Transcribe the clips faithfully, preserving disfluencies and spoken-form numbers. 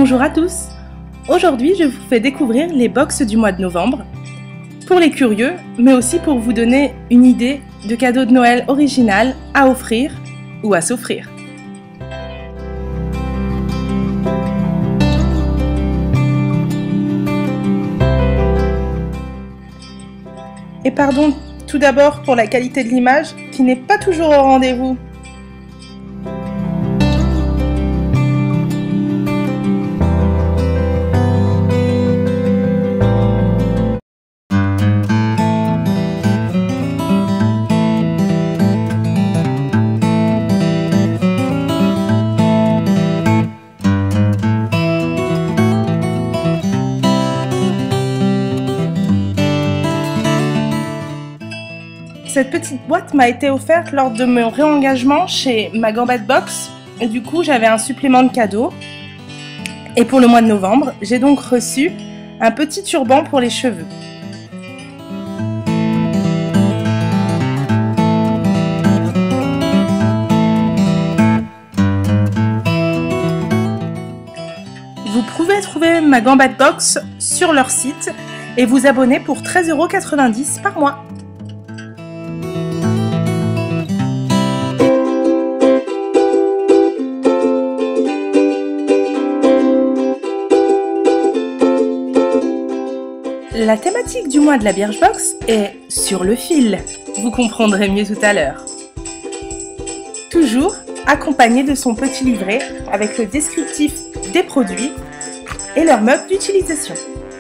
Bonjour à tous. Aujourd'hui, je vous fais découvrir les box du mois de novembre. Pour les curieux, mais aussi pour vous donner une idée de cadeaux de Noël original à offrir ou à s'offrir. Et pardon tout d'abord pour la qualité de l'image qui n'est pas toujours au rendez-vous. Cette petite boîte m'a été offerte lors de mon réengagement chez Ma Gambette Box et du coup j'avais un supplément de cadeau. Et pour le mois de novembre, j'ai donc reçu un petit turban pour les cheveux. Vous pouvez trouver Ma Gambette Box sur leur site et vous abonner pour treize euros quatre-vingt-dix par mois. La thématique du mois de la Birchbox est sur le fil. Vous comprendrez mieux tout à l'heure. Toujours accompagné de son petit livret avec le descriptif des produits et leur mode d'utilisation.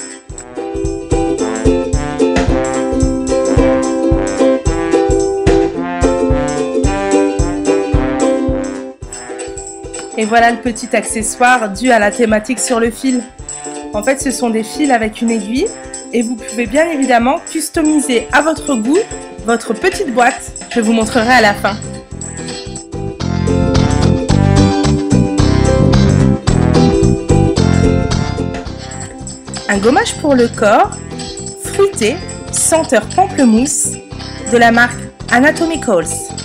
Et voilà le petit accessoire dû à la thématique sur le fil. En fait, ce sont des fils avec une aiguille. Et vous pouvez bien évidemment customiser à votre goût votre petite boîte. Je vous montrerai à la fin. Un gommage pour le corps, fruité, senteur pamplemousse, de la marque Anatomicals.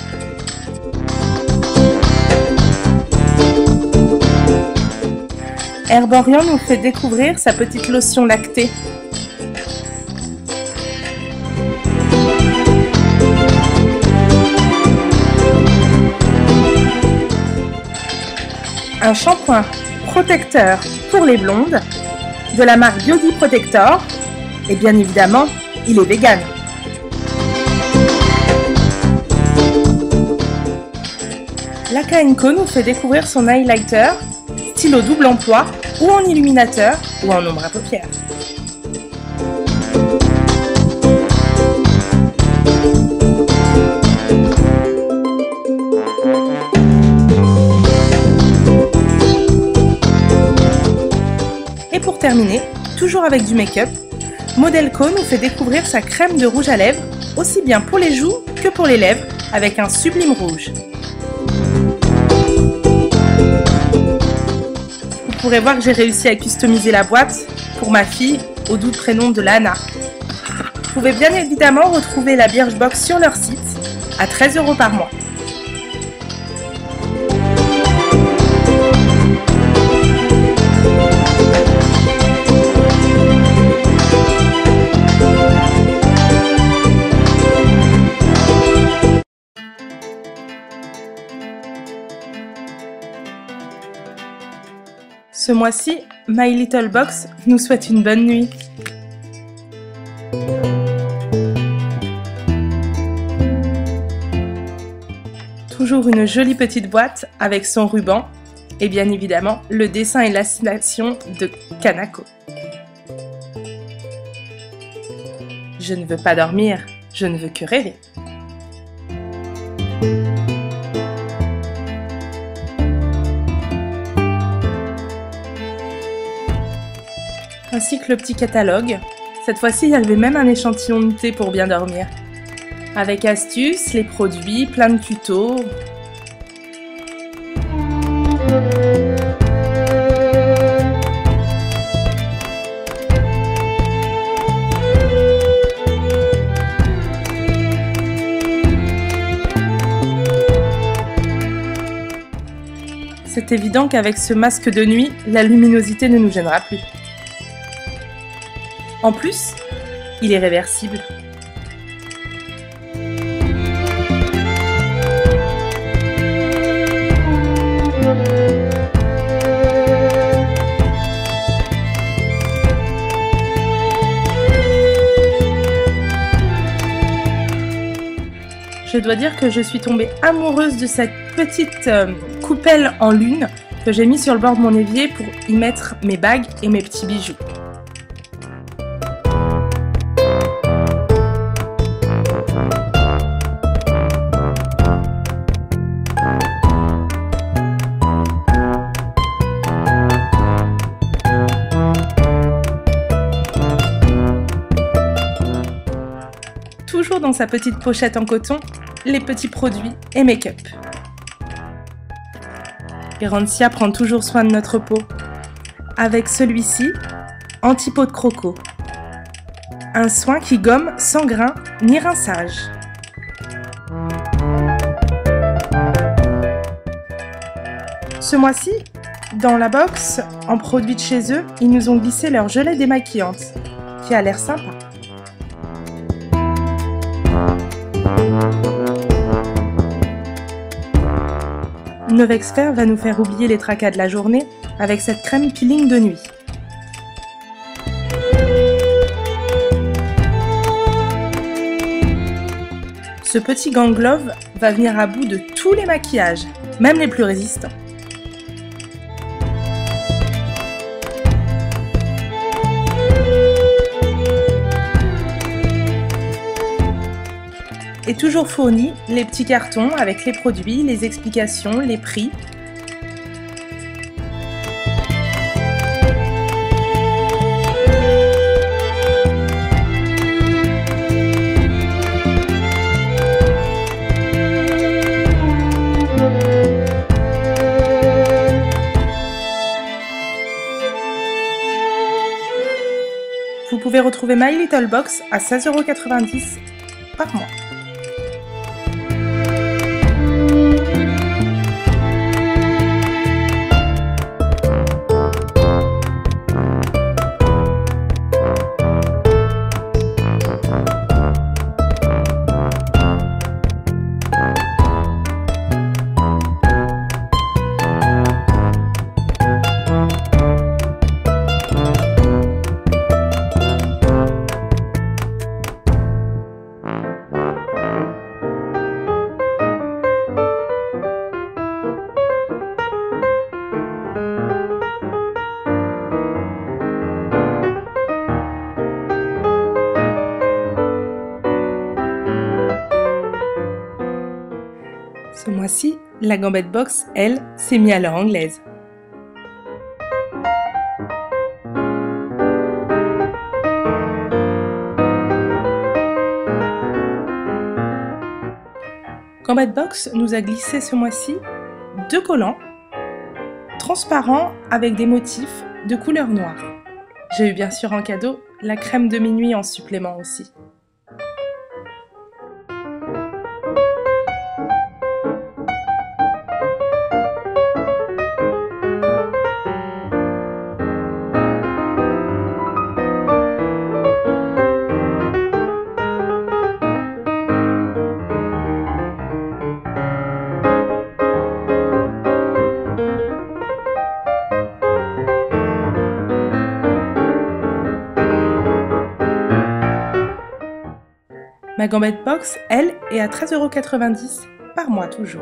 Herborian nous fait découvrir sa petite lotion lactée. Un shampoing protecteur pour les blondes de la marque Biogi Protector et bien évidemment il est vegan. La K and Co nous fait découvrir son highlighter, stylo double emploi ou en illuminateur ou en ombre à paupières. Et pour terminer, toujours avec du make-up, Modelco nous fait découvrir sa crème de rouge à lèvres, aussi bien pour les joues que pour les lèvres, avec un sublime rouge. Vous pourrez voir que j'ai réussi à customiser la boîte pour ma fille au doux prénom de Lana. Vous pouvez bien évidemment retrouver la Birchbox sur leur site à treize euros par mois. Ce mois-ci, My Little Box nous souhaite une bonne nuit. Toujours une jolie petite boîte avec son ruban et bien évidemment le dessin et l'illustration de Kanako. Je ne veux pas dormir, je ne veux que rêver. Ainsi que le petit catalogue. Cette fois-ci, il y avait même un échantillon de thé pour bien dormir. Avec astuces, les produits, plein de tutos. c'est évident qu'avec ce masque de nuit, la luminosité ne nous gênera plus. En plus, il est réversible. Je dois dire que je suis tombée amoureuse de cette petite euh, coupelle en lune que j'ai mis sur le bord de mon évier pour y mettre mes bagues et mes petits bijoux. Toujours dans sa petite pochette en coton, les petits produits et make-up. Garantia prend toujours soin de notre peau. Avec celui-ci, anti-peau de croco. Un soin qui gomme sans grain ni rinçage. Ce mois-ci, dans la box, en produit de chez eux, ils nous ont glissé leur gelée démaquillante, qui a l'air sympa. Novexfer va nous faire oublier les tracas de la journée avec cette crème peeling de nuit. Ce petit gang glove va venir à bout de tous les maquillages, même les plus résistants. Et toujours fourni les petits cartons avec les produits, les explications, les prix. Vous pouvez retrouver My Little Box à seize euros quatre-vingt-dix par mois. Ce mois-ci, la Gambette Box, elle, s'est mise à l'heure anglaise. Gambette Box nous a glissé ce mois-ci deux collants transparents avec des motifs de couleur noire. J'ai eu bien sûr en cadeau la crème de minuit en supplément aussi. Ma Gambette Box, elle, est à treize euros quatre-vingt-dix par mois toujours.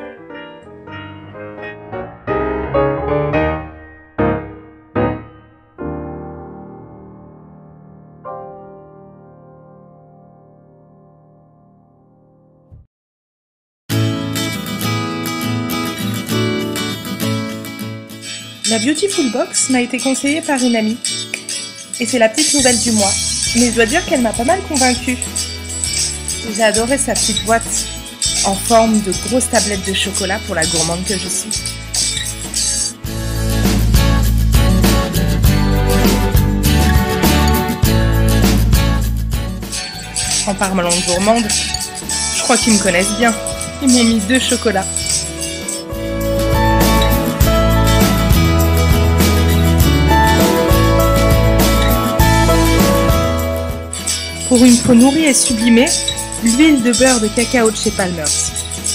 La Beautiful Box m'a été conseillée par une amie. Et c'est la petite nouvelle du mois. Mais je dois dire qu'elle m'a pas mal convaincue. J'ai adoré sa petite boîte en forme de grosses tablettes de chocolat pour la gourmande que je suis. En parlant de gourmande, je crois qu'ils me connaissent bien. Ils m'ont mis deux chocolats. Pour une peau nourrie et sublimée, l'huile de beurre de cacao de chez Palmer's.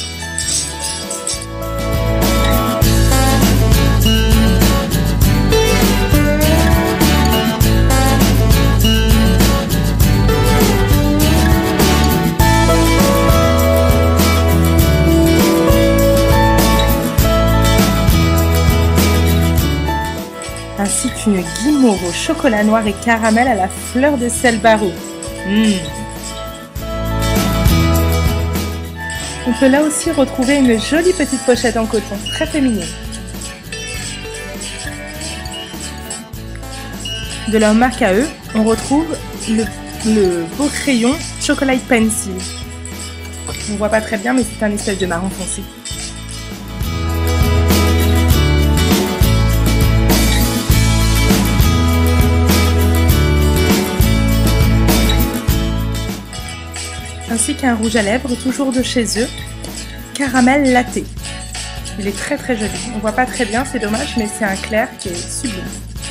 Ainsi qu'une guimauve au chocolat noir et caramel à la fleur de sel barreau. Mmh. On peut là aussi retrouver une jolie petite pochette en coton, très féminine. De leur marque à eux, on retrouve le, le beau crayon Chocolate Pencil. On ne voit pas très bien, mais c'est un espèce de marron foncé. Ainsi qu'un rouge à lèvres, toujours de chez eux, caramel latte. Il est très très joli. On voit pas très bien, c'est dommage, mais c'est un clair qui est sublime.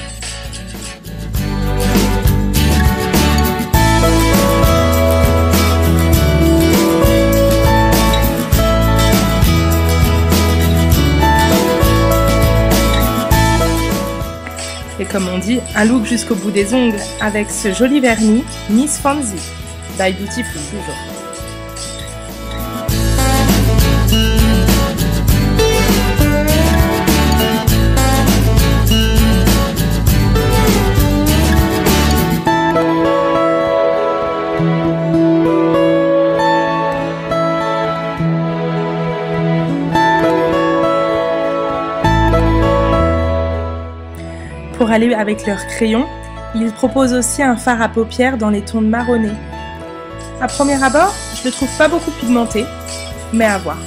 Et comme on dit, un look jusqu'au bout des ongles avec ce joli vernis Miss Fancy by Beautiful toujours. Pour aller avec leur crayon, ils proposent aussi un fard à paupières dans les tons marronnés. À premier abord, je le trouve pas beaucoup pigmenté, mais à voir.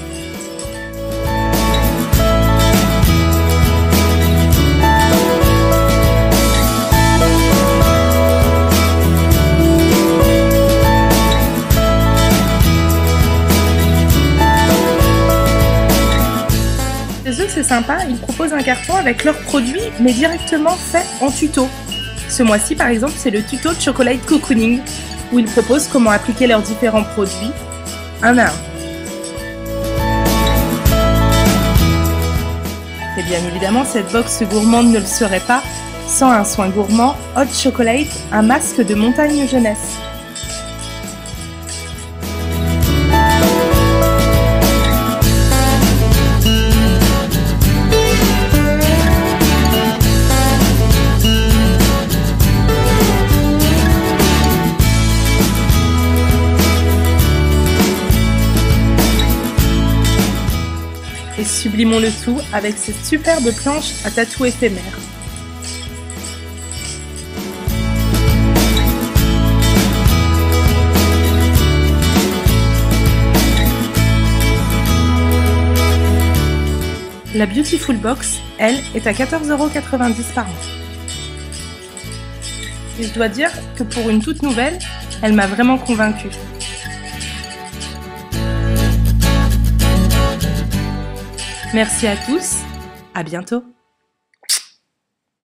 Chez eux, c'est sympa, ils proposent un carton avec leurs produits, mais directement fait en tuto. Ce mois-ci, par exemple, c'est le tuto de Chocolate Cocooning, où ils proposent comment appliquer leurs différents produits, un à un. Et bien évidemment, cette box gourmande ne le serait pas sans un soin gourmand Hot Chocolate, un masque de montagne jeunesse. Et sublimons le tout avec cette superbe planche à tatou éphémère. La Beautiful Box, elle, est à quatorze euros quatre-vingt-dix par mois. Et je dois dire que pour une toute nouvelle, elle m'a vraiment convaincue. Merci à tous, à bientôt.